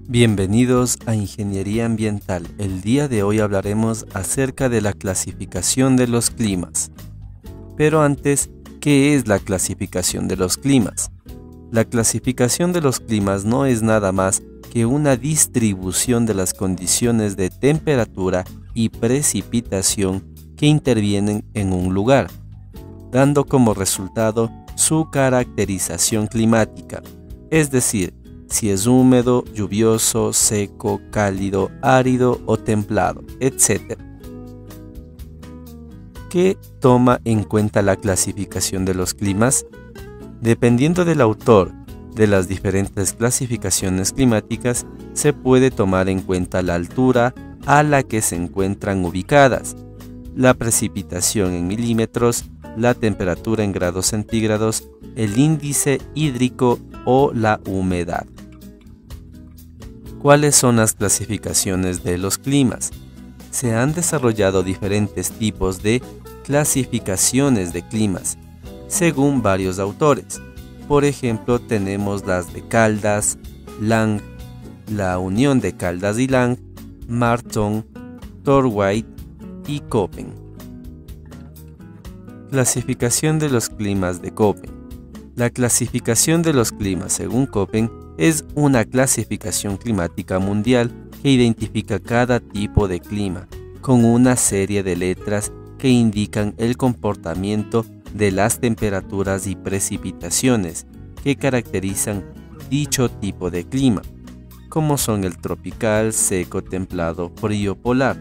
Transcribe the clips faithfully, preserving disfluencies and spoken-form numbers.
Bienvenidos a Ingeniería Ambiental. El día de hoy hablaremos acerca de la clasificación de los climas. Pero antes, ¿qué es la clasificación de los climas? La clasificación de los climas no es nada más que una distribución de las condiciones de temperatura y precipitación que intervienen en un lugar, dando como resultado su caracterización climática, es decir, si es húmedo, lluvioso, seco, cálido, árido o templado, etcétera. ¿Qué toma en cuenta la clasificación de los climas? Dependiendo del autor de las diferentes clasificaciones climáticas, se puede tomar en cuenta la altura a la que se encuentran ubicadas, la precipitación en milímetros, la temperatura en grados centígrados, el índice hídrico o la humedad. ¿Cuáles son las clasificaciones de los climas? Se han desarrollado diferentes tipos de clasificaciones de climas, según varios autores. Por ejemplo, tenemos las de Caldas, Lang, la unión de Caldas y Lang, Marton, Torvald y Köppen. Clasificación de los climas de Köppen. La clasificación de los climas según Köppen es una clasificación climática mundial que identifica cada tipo de clima con una serie de letras que indican el comportamiento de las temperaturas y precipitaciones que caracterizan dicho tipo de clima, como son el tropical, seco, templado, frío, polar.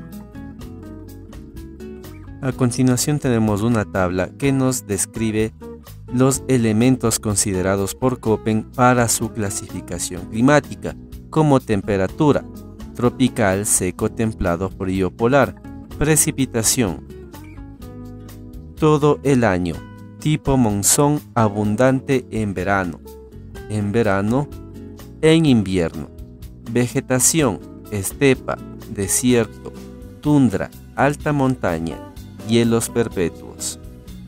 A continuación tenemos una tabla que nos describe los elementos considerados por Köppen para su clasificación climática, como temperatura, tropical, seco, templado, frío, polar, precipitación, todo el año, tipo monzón abundante en verano, en verano, en invierno, vegetación, estepa, desierto, tundra, alta montaña, hielos perpetuos.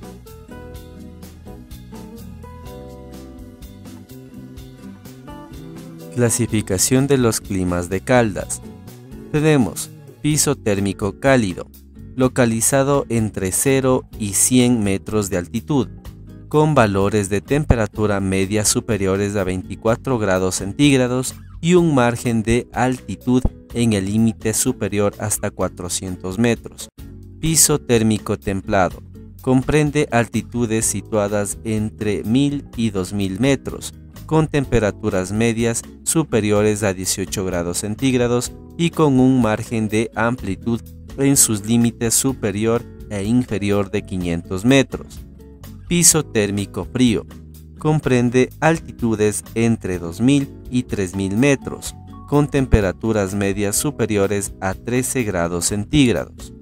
Clasificación de los climas de Caldas. Tenemos piso térmico cálido, localizado entre cero y cien metros de altitud, con valores de temperatura media superiores a veinticuatro grados centígrados y un margen de altitud en el límite superior hasta cuatrocientos metros. Piso térmico templado. Comprende altitudes situadas entre mil y dos mil metros, con temperaturas medias superiores a dieciocho grados centígrados y con un margen de amplitud en sus límites superior e inferior de quinientos metros. Piso térmico frío. Comprende altitudes entre dos mil y tres mil metros, con temperaturas medias superiores a trece grados centígrados.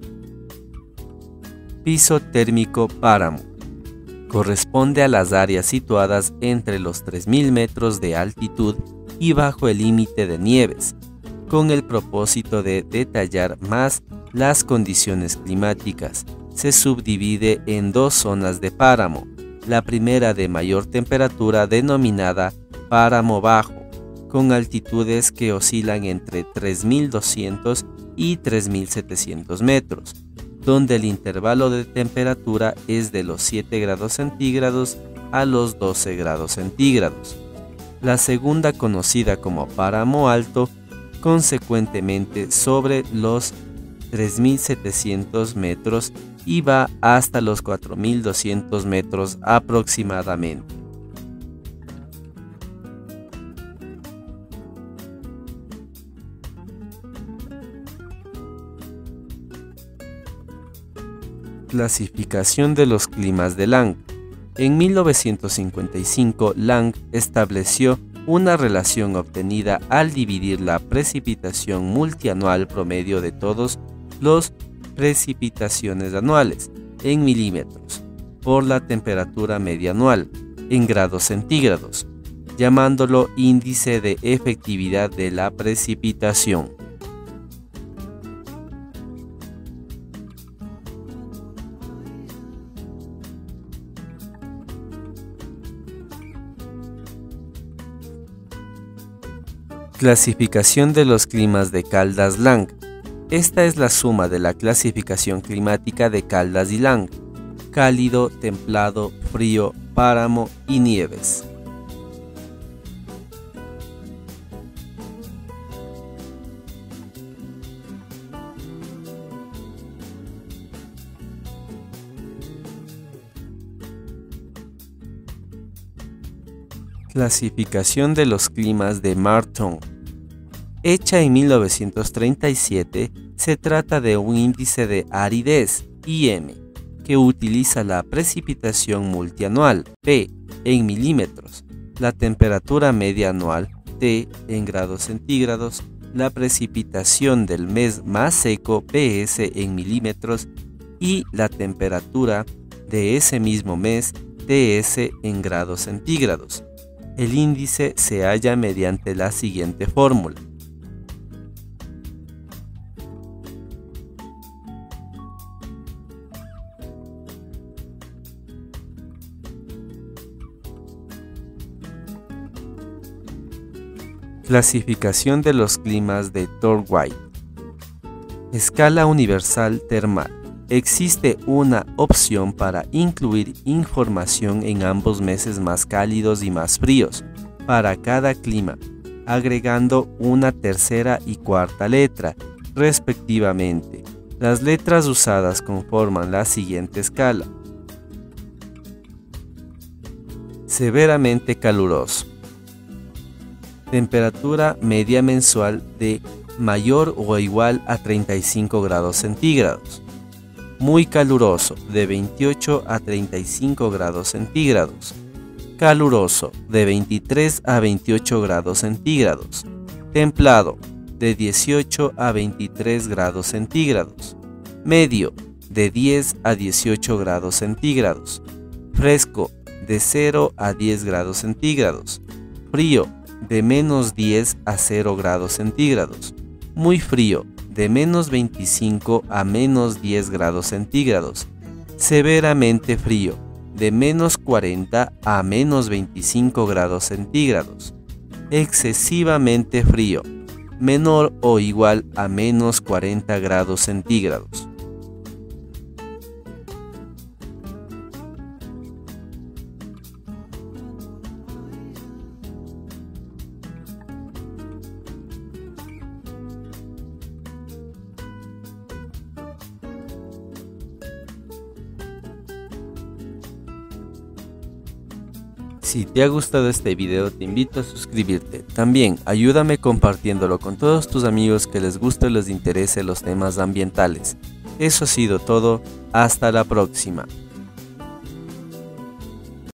Piso térmico páramo. Corresponde a las áreas situadas entre los tres mil metros de altitud y bajo el límite de nieves, con el propósito de detallar más las condiciones climáticas. Se subdivide en dos zonas de páramo, la primera de mayor temperatura denominada páramo bajo, con altitudes que oscilan entre tres mil doscientos y tres mil setecientos metros, donde el intervalo de temperatura es de los siete grados centígrados a los doce grados centígrados. La segunda, conocida como páramo alto, consecuentemente sobre los tres mil setecientos metros y va hasta los cuatro mil doscientos metros aproximadamente. Clasificación de los climas de Lang. En mil novecientos cincuenta y cinco, Lang estableció una relación obtenida al dividir la precipitación multianual promedio de todos los precipitaciones anuales en milímetros por la temperatura media anual en grados centígrados, llamándolo índice de efectividad de la precipitación. Clasificación de los climas de Caldas-Lang. Esta es la suma de la clasificación climática de Caldas y Lang: cálido, templado, frío, páramo y nieves. Clasificación de los climas de Marton. Hecha en mil novecientos treinta y siete, se trata de un índice de aridez, I M, que utiliza la precipitación multianual, P, en milímetros, la temperatura media anual, T, en grados centígrados, la precipitación del mes más seco, P S, en milímetros, y la temperatura de ese mismo mes, T S, en grados centígrados. El índice se halla mediante la siguiente fórmula. Clasificación de los climas de Tornquist. Escala universal termal. Existe una opción para incluir información en ambos meses más cálidos y más fríos para cada clima, agregando una tercera y cuarta letra, respectivamente. Las letras usadas conforman la siguiente escala. Severamente caluroso. Temperatura media mensual de mayor o igual a treinta y cinco grados centígrados. Muy caluroso, de veintiocho a treinta y cinco grados centígrados. Caluroso, de veintitrés a veintiocho grados centígrados. Templado, de dieciocho a veintitrés grados centígrados. Medio, de diez a dieciocho grados centígrados. Fresco, de cero a diez grados centígrados. Frío, de menos diez a cero grados centígrados. Muy frío, de menos veinticinco a menos diez grados centígrados. Severamente frío, de menos cuarenta a menos veinticinco grados centígrados. Excesivamente frío, menor o igual a menos cuarenta grados centígrados. Si te ha gustado este video, te invito a suscribirte. También ayúdame compartiéndolo con todos tus amigos que les guste o les interese los temas ambientales. Eso ha sido todo, hasta la próxima.